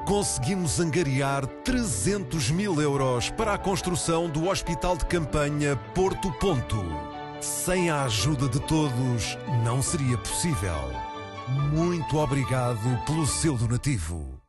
conseguimos angariar 300 mil euros para a construção do Hospital de Campanha Porto Ponto. Sem a ajuda de todos, não seria possível. Muito obrigado pelo seu donativo.